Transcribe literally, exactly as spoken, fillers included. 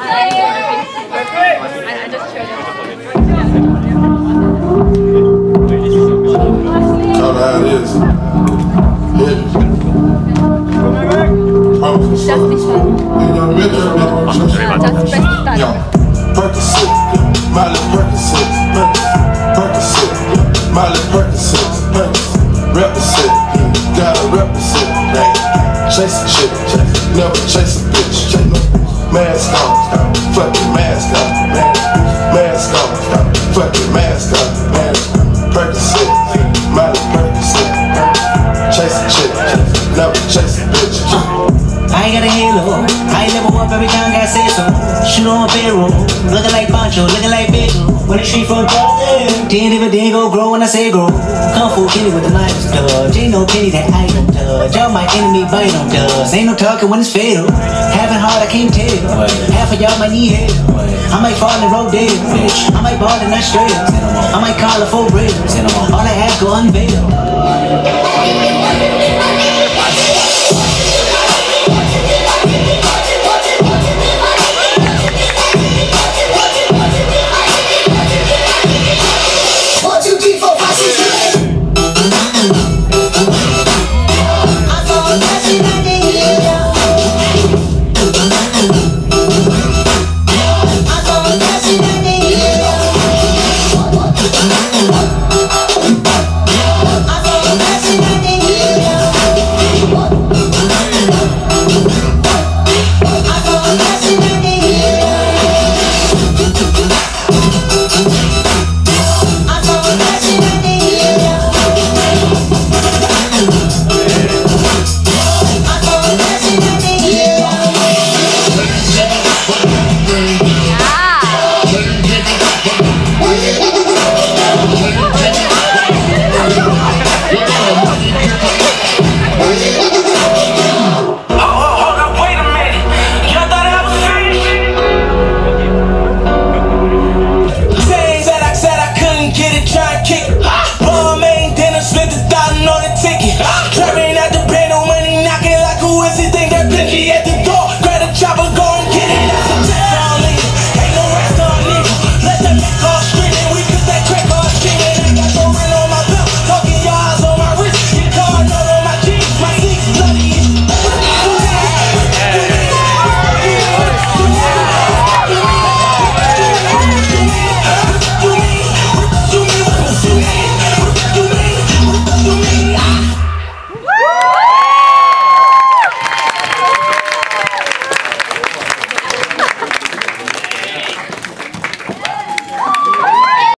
I just showed it. Know how it is. Just this one. Just press the start. Percocet, Miley Percocet, Percocet, Miley Percocet, represent, gotta represent. Chase a chick, never chase a bitch. Mask on, fucking mask on, mask on, fucking mask on, Percocet, Miley Percocet, chase a chick, never chase a bitch. I ain't got a halo, I ain't never up every time I say so. Shoot on payroll, looking like Pancho, looking like Bagel. When the street front cross there, didn't even didn't go grow when I say grow. Kung Fu Kenny with the knives touch, ain't no penny that I don't touch. Y'all my enemy bite on dust, ain't no talking when it's fatal. Having hard I can't tell, half of y'all might need help. I might fall in road dead, I might ball in Australia, I might call a full real. All I ask go unveil.